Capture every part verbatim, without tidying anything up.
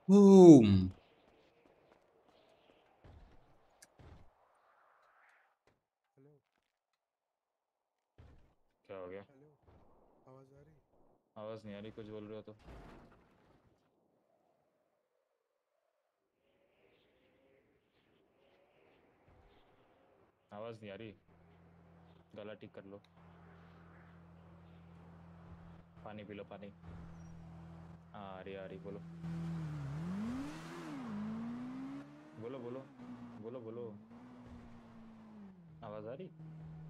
Boom. Hello. क्या हो गया? हेलो, आवाज आ रही? आवाज नहीं आ रही, कुछ बोल रहे हो तो? आवाज नहीं आ रही, गला ठीक कर लो। पानी पी लो, पानी। हाँ आ रही, आ रही, बोलो बोलो बोलो बोलो बोलो। आवाज आ रही?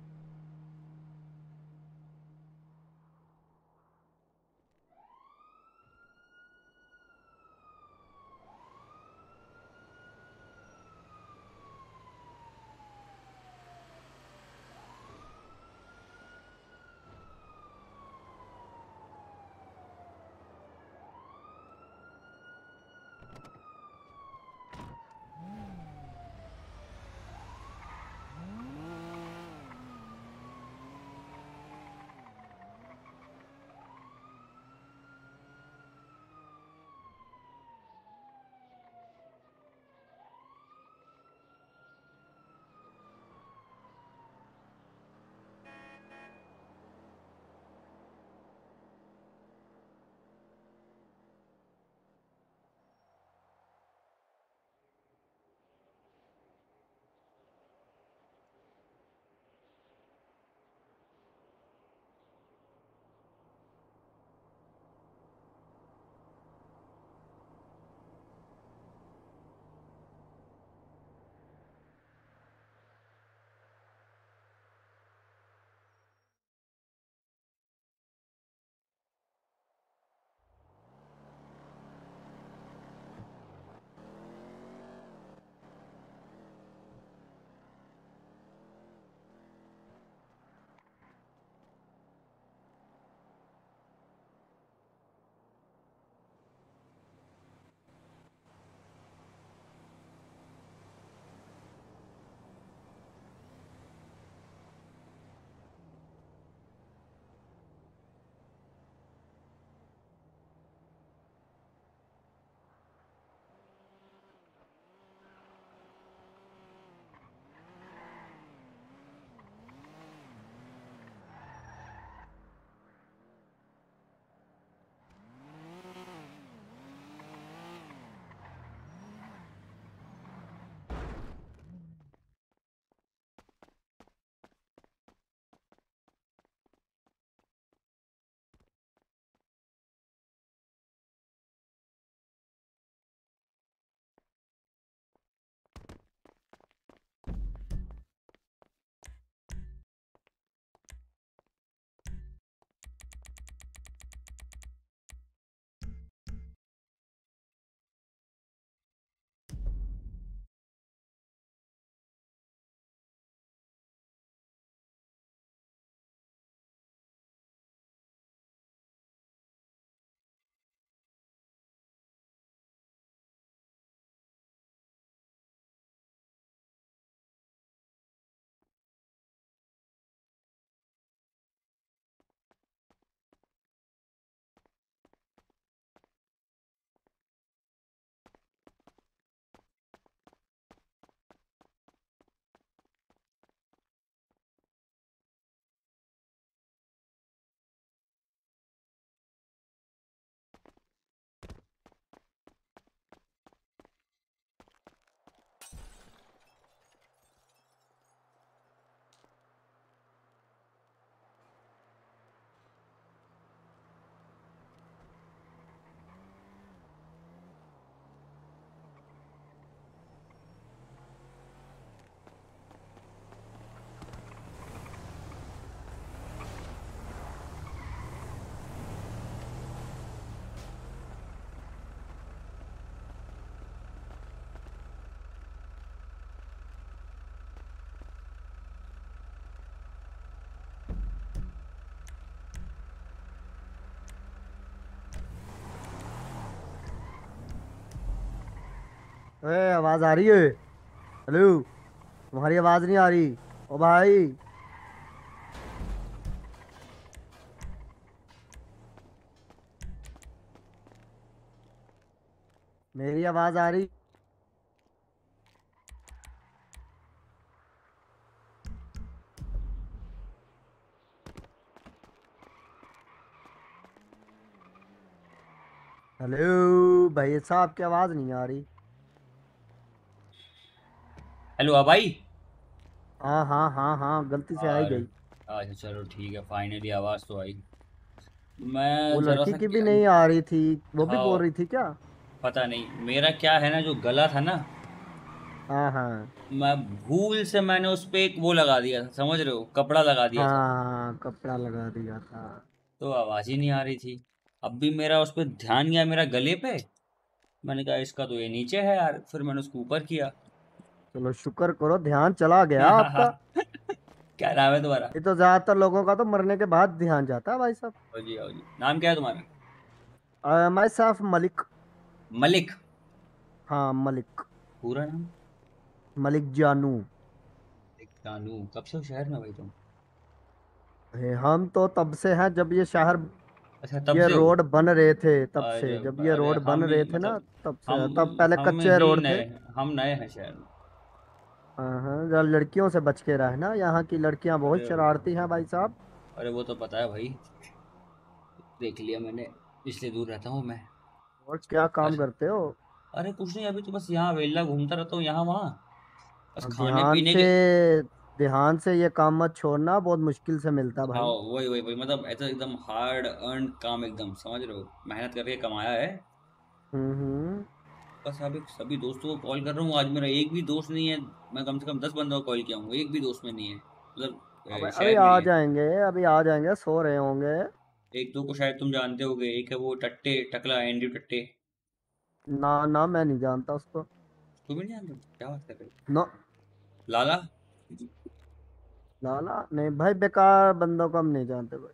ए, आवाज आ रही है? हेलो, तुम्हारी आवाज नहीं आ रही। ओ भाई, मेरी आवाज आ रही? हेलो भाई साहब की आवाज नहीं आ रही। हेलो हाँ भाई। हाँ हाँ हाँ हाँ, गलती से आई और गई। अच्छा चलो ठीक है, फाइनली आवाज़ तो आई। वो मैं जरा लड़की सा की भी क्या। नहीं आ रही थी, वो भी बोल हाँ, रही थी क्या? पता नहीं मेरा क्या है ना, जो गला था ना, हाँ हाँ मैं भूल से मैंने उस पे एक वो लगा दिया था, समझ रहे हो, कपड़ा लगा दिया था। हाँ, कपड़ा लगा दिया था। तो आवाज़ ही नहीं आ रही थी। अब भी मेरा उस पर ध्यान गया, मेरा गले पे। मैंने कहा इसका तो ये नीचे है यार, फिर मैंने उसको ऊपर किया। चलो शुक्र करो ध्यान चला गया आपका। क्या नाम है तुम्हारा? ये तो ज्यादातर लोगों का तो मरने के बाद ध्यान जाता है भाई साहब। आओ जी आओ जी, नाम क्या है तुम्हारा? माई साहब मलिक। मलिक? हाँ मलिक। पूरा नाम? मलिक जानू। एक जानू, कब से हो शहर में भाई तुम? है, हम तो तब से हैं जब ये शहर, अच्छा तब ये से हो। रोड बन रहे थे तब से, अरे जब ये अरे रोड बन हम ही रहे थे ना मतलब, तब हम से। तब पहले हम कच्चे ही रोड थे। नए हैं, हम नए हैं शहर में। हाँ हाँ, जरा लड़कियों से बच के रहना, यहाँ की लड़कियां बहुत अरे शरारती हैं भाई साहब। अरे वो तो पता है भाई, देख लिया मैंने, इसलिए दूर रहता हूँ मैं। और क्या काम अरे करते हो? अरे कुछ नहीं, अभी तो बस यहाँ वेला घूमता रहता हूँ यहाँ वहाँ, बस अब खाने ध्यान पीने से, के। ध्यान से ये काम मत छोड़ना, बहुत मुश्किल से मिलता हाँ भाई। वही वही वही, मतलब ऐसा एकदम हार्ड अर्न काम, एकदम समझ रहे हो, मेहनत करके कमाया है। हम्म हम्म। बस अभी सभी दोस्तों को कॉल कर रहा हूँ, आज मेरा एक भी दोस्त नहीं है। मैं कम से कम दस बंदों को कॉल किया हूँ, एक भी दोस्त में नहीं है, मतलब अब अ, अभी शहर में आ नहीं है। जाएंगे, अभी आ जाएंगे, सो रहे होंगे। एक दो को शायद तुम जानते होगे, एक है वो टट्टे टकला, एंड्रयू टट्टे। ना ना, मैं नहीं जानता उसको। तुम भी नहीं जानते? क्या बात कर रहे हो? नो। लाला? ना ना नहीं भाई, बेकार बंदों को हम नहीं जानते भाई।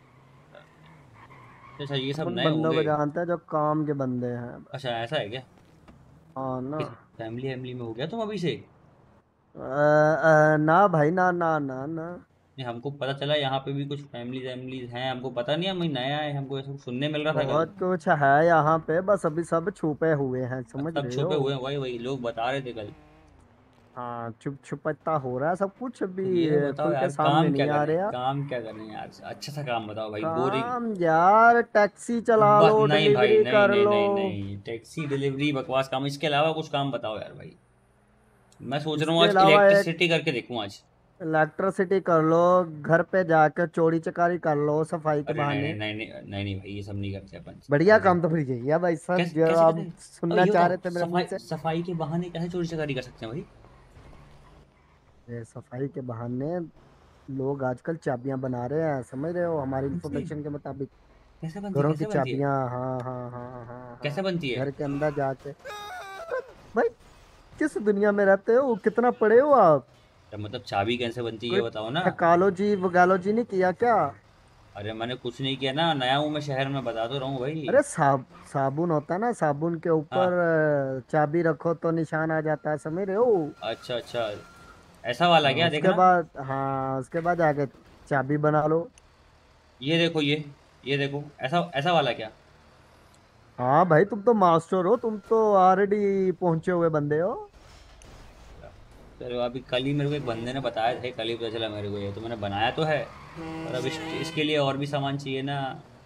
अच्छा ये सब अपन नए बंदों होंगे। को जानते हैं जो काम के बंदे हैं बस। अच्छा ऐसा है क्या? हाँ ना। किस फैमिली फैमिली में हो गया तुम अभी से? अ, अ, ना भाई, ना ना ना ना। नहीं, हमको पता चला यहाँ पे भी कुछ फैमिली फैमिलीज हैं, हमको पता नहीं, हम नया है, हमको ऐसा कुछ सुनने मिल रहा था कल। बहुत कुछ है यहाँ पे, बस अभी सब छुपे हुए हैं, समझ सब रहे छुपे हो? हुए हैं, वही वही लोग बता रहे थे कल। हाँ, चुप छुपता हो रहा है सब कुछ, तो अभी ये अ, बताओ खुल के यार, सामने काम क्या नहीं आ करें, रहे यार। काम क्या करें यार, अच्छा सा काम बताओ भाई, बोरिंग। काम यार, टैक्सी चला बस लो, नहीं भाई, डिलीवरी नहीं कर नहीं लो। नहीं नहीं, टैक्सी डिलीवरी बकवास काम, इसके अलावा कुछ काम बताओ यार भाई। मैं सोच रहा हूँ इसके आज अलावा एक इलेक्ट्रिसिटी करके देखूँ आज। इलेक्ट्रिसिटी कर लो, घर पे जाकर चोरी चकारी कर लो सफाई के अरे नहीं नहीं बहाने। नहीं नहीं नहीं नहीं भाई, ये सब नहीं करते अपन। बढ़िया ऐसे काम तो फिर यही है भाई साहब, कैसे जो कैसे आप कैसे? अब सुनना ये चाह बताओ, रहे थे मेरे मुंह सफाई से। सफाई के बहाने कैसे चोरी चकारी कर सकते हैं भाई? ये सफाई के बहाने लोग आजकल चाबियां बना रहे हैं, समझ रहे हो, हमारी कैसे? इंफॉर्मेशन के मुताबिक। कैसे बनती है, घरों की कैसे बनती है? चाबियां, हाँ हाँ हाँ हाँ कैसे हाँ। बनती है? घर के अंदर जाके। भाई किस दुनिया में रहते हो, कितना पढ़े हो आप? तो मतलब चाबी कैसे बनती है ये कोई बताओ ना। ठकालोजी वगालोजी नहीं किया क्या? अरे मैंने कुछ नहीं किया ना, नया हूँ मैं शहर में, बता तो रहा हूँ भाई। अरे साब साबुन होता है ना, साबुन के ऊपर हाँ। अ, चाबी रखो तो निशान आ जाता है, समझ रहे हो? अच्छा अच्छा, ऐसा वाला हाँ, क्या, उसके देखना। बाद, हाँ उसके बाद जाके चाबी बना लो। ये देखो ये ये देखो, ऐसा ऐसा वाला क्या? हाँ भाई, तुम तो मास्टर हो, तुम तो ऑलरेडी पहुंचे हुए बंदे हो। चलो अभी कल ही मेरे को एक बंदे ने बताया था, कल ही पता चला मेरे को, ये तो मैंने बनाया तो है, पर अब इस, इसके लिए और भी सामान चाहिए ना।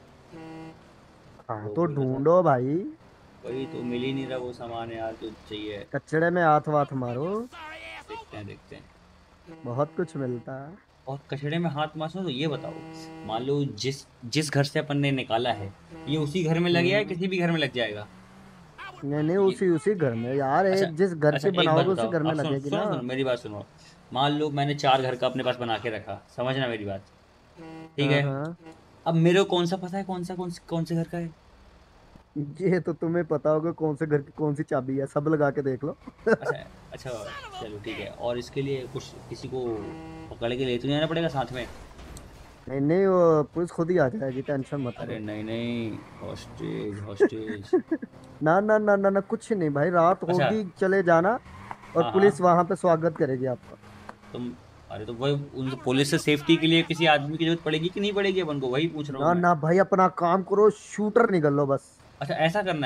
हाँ वो तो बोल रहा था, ढूंढो भाई। वही तो मिल ही नहीं रहा वो सामान यार, जो चाहिए। कचड़े में हाथ वाथ मारो, देखते हैं देखते हैं। बहुत कुछ मिलता है। और कचड़े में हाथ मारना, तो ये बताओ, मान लो जिस जिस घर से अपन ने निकाला है, ये उसी घर में लग गया है, हम्म। किसी भी घर में लग जाएगा? नहीं नहीं, ये उसी उसी घर में यार, अच्छा एक जिस घर अच्छा, की एक बात बनाओगे उसी बताओ, घर में आप सुनो लगेगी सुनो ना। सुनो मेरी बात सुनो। मान लो मैंने चार घर का अपने पास बना के रखा, समझना मेरी बात, ठीक हाँ है? हाँ। अब मेरे को कौन सा पता है कौन सा कौन से कौन से घर का है? ये तो तुम्हें पता होगा कौन से घर की कौन सी चाबी है, सब लगा के देख लो। अच्छा अच्छा, चलो ठीक है, और इसके लिए कुछ किसी को पकड़ के ले तो नहीं आना पड़ेगा साथ में? नहीं नहीं, वो पुलिस खुद ही आ जाएगी, टेंशन मत अरे लो। नहीं नहीं, हॉस्टेज हॉस्टेज। ना ना ना ना ना, कुछ नहीं भाई, रात अच्छा। होगी चले जाना, और हाँ पुलिस हाँ। वहां पे स्वागत करेगी आपका। तुम, अरे तो वही उन पुलिस से सेफ्टी के लिए किसी आदमी की जरूरत पड़ेगी कि नहीं पड़ेगी अपन को, वही पूछ रहा हूँ ना मैं। ना भाई, अपना काम करो, शूटर निकल लो बस। अच्छा ऐसा करना है?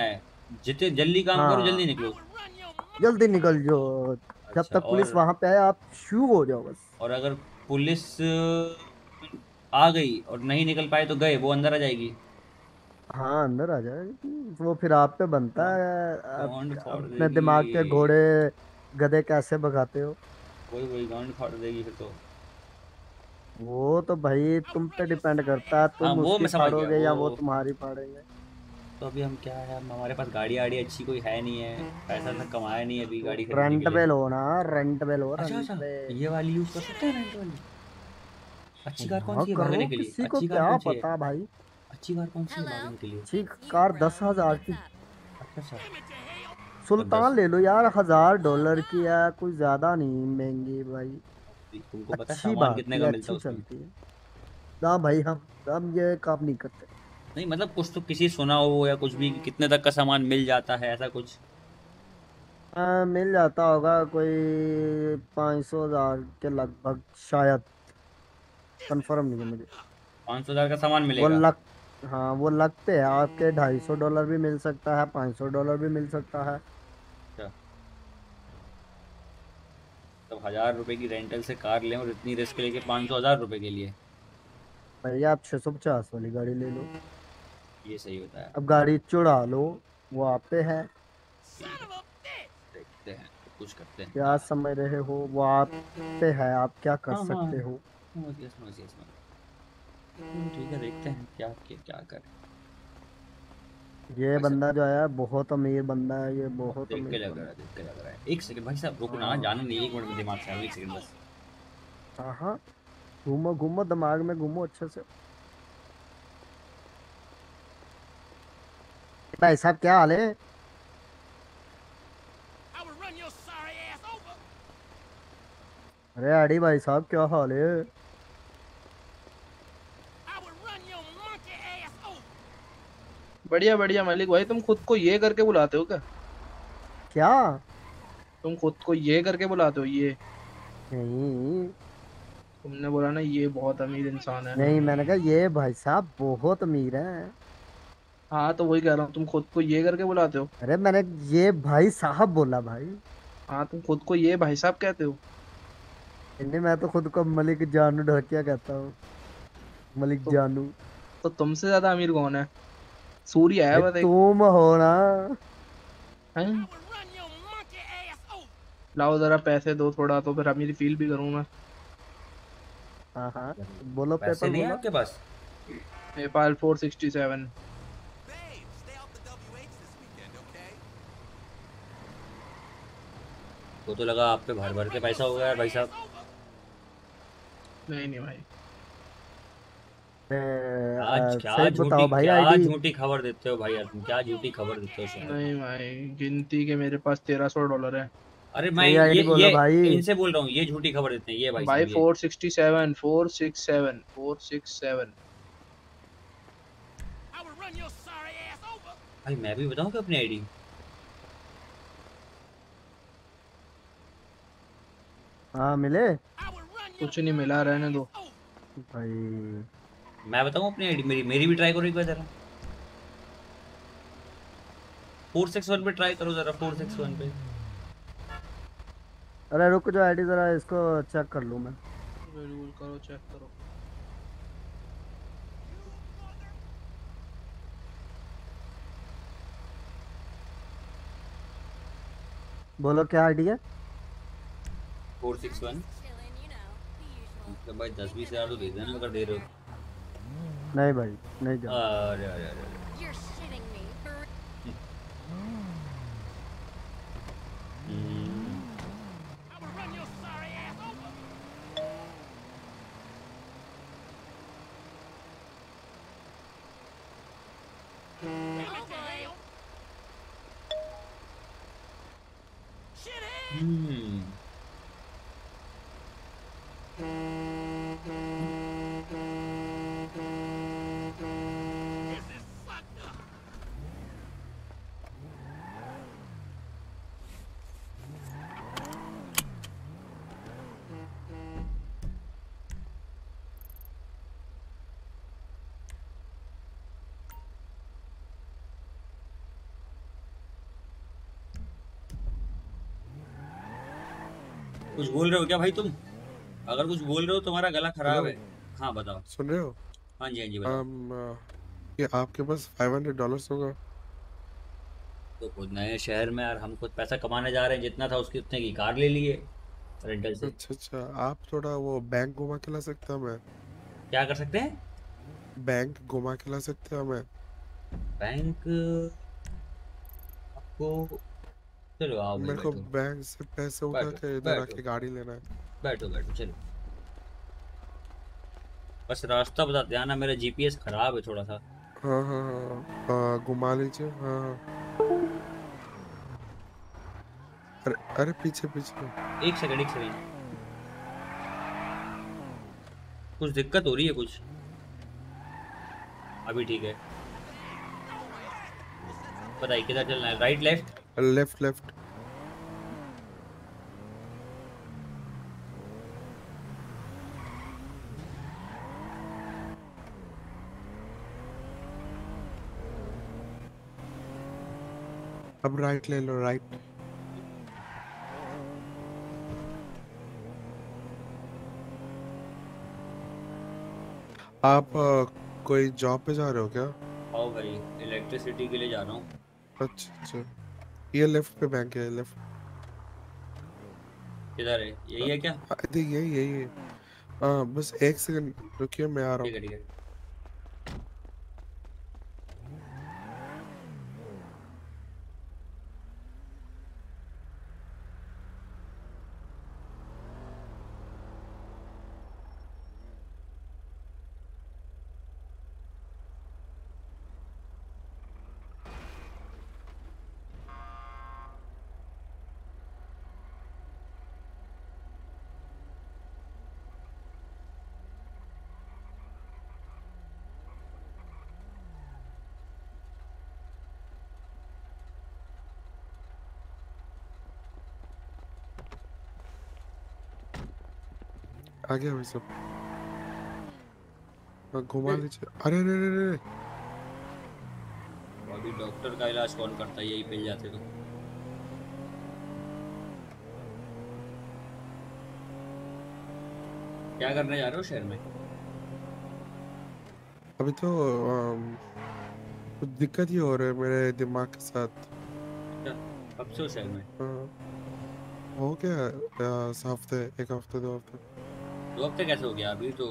जितने जल्दी काम करो जल्दी हाँ, निकलो। जल्दी निकल जो, जब अच्छा, तक पुलिस और वहां पे आए आप शू हो जाओ बस। और अगर पुलिस अ, आ गई और नहीं निकल पाए तो गए, वो अंदर आ जाएगी। हाँ अंदर आ जाएगी, वो फिर आप पे बनता हाँ, है। आप गांड फोड़ अपने देगी। दिमाग के घोड़े गधे कैसे भगाते हो। वही वही गांड फाड़ देगी फिर तो। वो तो भाई तुम पे डिपेंड करता है, हाँ, तुम वो उसकी मैं समझ गया फाड़ोगे वो। या वो तुम्हारी फाड़ेंगे। तो अभी हम क्या है, हम हमारे पास गाड़ी आड़ी अच्छी कोई है नहीं है, पैसा तो कमाया नहीं है अभी तो गाड़ी खरीदने के रेंट लिए। पे लो ना, रेंट पे लो, अच्छा रेंट अच्छा, पे। ये वाली यूज कर सकते हैं, रेंट वाली। अच्छी कार कौन हाँ सी है करो, भागने के लिए, किसी को अच्छी कार क्या कौन सी है? पता भाई। अच्छी कार कौन सी है भागने के लिए? अच्छी कार दस हजार की। अच्छा अच्छा। तब सुल्तान दस। ले लो यार, हजार डॉलर की है, कोई ज्यादा नहीं महंगी भाई। तुमको पता है अच्छी सामान बात कितने की, का मिलता अच्छी है उसमें? चलती है। ना भाई, हम हम ये काम नहीं करते। नहीं मतलब कुछ तो किसी सुना हो या कुछ भी कि कितने तक का सामान मिल जाता है, ऐसा कुछ? हाँ, मिल जाता होगा कोई पाँच सौ हजार के लगभग शायद। कंफर्म नहीं है मुझे। पाँच सौ हजार का सामान वो मिलेगा? लग हाँ वो लगते हैं आपके, ढाई सौ डॉलर भी मिल सकता है, पाँच सौ डॉलर भी मिल सकता है। अच्छा, तब हजार रुपए की रेंटल से कार लें और इतनी रिस्क लेके पाँच सौ हजार रुपए के लिए? भैया आप छः सौ पचास वाली गाड़ी ले लो। ये सही होता है। अब गाड़ी चुरा लो, वो आप पे है। ठीक है, देखते हैं तो कुछ करते हैं क्या हाँ। समझ रहे हो, वो आप पे है, आप क्या कर हाँ हाँ, सकते हो। समझ गया समझ गया समझ गया। हम्म, ठीक है, देखते हैं क्या क्या क्या करें। ये भाई साहब, बंदा जो है बहुत अमीर बंदा है, ये बहुत देख के अमीर लग रहा बंदा। है, देख के लग रहा है। एक सेकंड भाई साहब रुकना, हाँ जाना नहीं, एक मिनट में दिमाग से आओ, एक सेकंड बस। हाँ हाँ, घूमो घूमो दिमाग में, घूमो अच्छे से। भाई साहब क्या हाल है। अरे अड़ी भाई साहब क्या हाल है। बढ़िया बढ़िया मालिक भाई, तुम खुद को ये करके बुलाते हो क्या? क्या? तुम खुद को ये करके बुलाते हो ये? नहीं तुमने बोला ना ये बहुत अमीर इंसान है। नहीं, मैंने कहा ये भाई साहब बहुत अमीर हैं। हाँ तो वही कह रहा हूँ, तुम खुद को ये करके बुलाते हो। अरे मैंने ये भाई साहब बोला भाई। हाँ तुम खुद को ये भाई साहब कहते हो। नहीं, मैं तो खुद को मलिक जानू ढकिया कहता हूँ। मलिक तो जानू। तो तुमसे ज्यादा अमीर कौन है? सूर्य है भाई बस एक। तुम हो ना। हैं? लाओ जरा पैसे दो थोड़ा, तो फिर अमीर फील भी करूँ मैं। हाँ हाँ, बोलो पैसे पेपर नहीं है बोलो। आपके पास? Nepal four sixty seven. वो तो लगा आप पे भर भर के पैसा हो गया है भाई साहब। नहीं नहीं भाई। ए, आज आ, क्या सही झूठी बताओ भाई क्या आईडी। झूठी खबर देते हो भाई यार, तुम क्या झूठी खबर देते हो शहर में। नहीं भाई, गिनती के मेरे पास तेरह सौ डॉलर है। अरे मैं सही ये आईडी बोलो ये भाई। इनसे बोल रहा हूँ, ये झूठी खबर देते हैं ये भाई भाई साहब ये। Four sixty seven, four six seven, four six seven. भाई मैं भी बताऊँ क्या अपनी आईडी? हाँ मिले। कुछ नहीं मिला, रहने दो। भाई मैं बताऊँ अपनी आईडी, मेरी मेरी भी ट्राई करो एक बार जरा। फोर सिक्स वन पे ट्राई करो जरा, फोर सिक्स वन पे। अरे रुक जो, आईडी जरा इसको चेक कर लूँ मैं। बिल्कुल करो, चेक करो। बोलो क्या आईडी है। Four six one. मतलब भाई दस बीस हजार तो दे देना अगर दे रहे हो। नहीं भाई, नहीं जा। अरे अरे अरे अरे। हम्म, हम्म। कुछ बोल रहे हो क्या भाई तुम? अगर कुछ बोल रहे हो तुम्हारा गला खराब हेलो, है। हाँ बताओ। सुन रहे हो? हाँ जी हाँ जी बताओ। um, uh, ये आपके पास फाइव हंड्रेड डॉलर्स होगा? तो खुद नए शहर में यार हम खुद पैसा कमाने जा रहे हैं, जितना था उसके उतने की कार ले लिए रेंटल से। अच्छा अच्छा, आप थोड़ा वो बैंक घुमा के ला सकते हैं हमें? क्या कर सकते हैं? बैंक घुमा के ला सकते हैं हमें? बैंक आपको, चलो आओ भाई मेरे को बैठो। बैंक से पैसे उठा बैठो के इधर बैठो आके गाड़ी लेना है। बैठो बैठो चलो। बस रास्ता बताते आना, मेरा जीपीएस खराब है थोड़ा सा। हाँ हाँ हाँ, आ, घुमा लीजिए। हाँ हाँ। अरे अरे, पीछे पीछे। एक सेकंड एक सेकंड, कुछ दिक्कत हो रही है कुछ? अभी ठीक है। बताइए किधर चलना है, राइट लेफ्ट? Left left. अब राइट ले लो, राइट। आप आ, कोई जॉब पे जा रहे हो क्या? आओ भाई, इलेक्ट्रिसिटी के लिए जा रहा हूँ। अच्छा अच्छा, ये लेफ्ट पे बैंक है, लेफ्ट। किधर है, यही है क्या? यही यही यही है। हाँ, बस एक सेकंड रुकिए, मैं आ रहा ठीक हूँ। है ठीक है। आ गया भाई सब। हाँ, घुमा लीजिए। अरे अरे अरे अरे। तो अभी डॉक्टर का इलाज कौन करता है, यही मिल जाते तो। क्या करने जा रहे हो शहर में? अभी तो अम, कुछ दिक्कत ही हो रहा है मेरे दिमाग के साथ। क्या, कब से हो शहर में? हाँ, हो गया अ, इस हफ्ते, एक हफ्ते दो हफ्ते। दो हफ्ते कैसे हो गया? अभी तो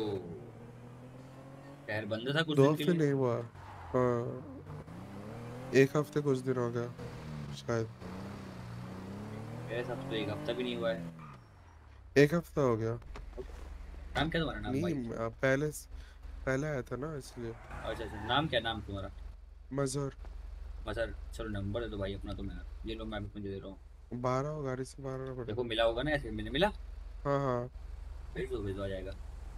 शहर बंद था कुछ दो दिन के हफ्ते लिए। नहीं हुआ। हाँ, एक हफ्ते कुछ दिन हो गया शायद। मेरे हिसाब से तो एक हफ्ता भी नहीं हुआ है। एक हफ्ता हो गया। नाम क्या तुम्हारा, नाम नहीं, भाई? अ, पहले पहले आया था ना, इसलिए। अच्छा अच्छा, नाम क्या, नाम तुम्हारा? मजहर। मसर, चलो नंबर दे दो भाई अपना, तो मैं ये लो, मैं भी मुझे दे रहा हूँ। बारह हो, गाड़ी से बारह ना देखो पड़ेगा। मिला होगा ना, ऐसे मैंने मिला। हाँ हाँ। भेज दो भेज दो, आ जाएगा।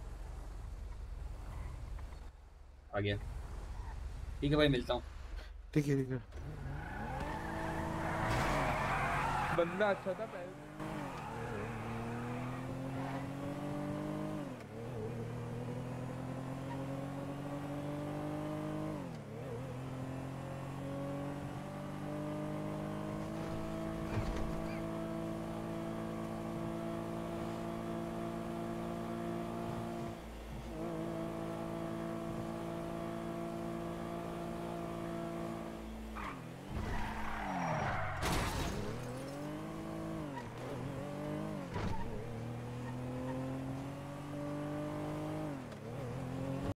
आ गया। ठीक है भाई, मिलता हूँ। ठीक है ठीक है। बंदा अच्छा था पहले।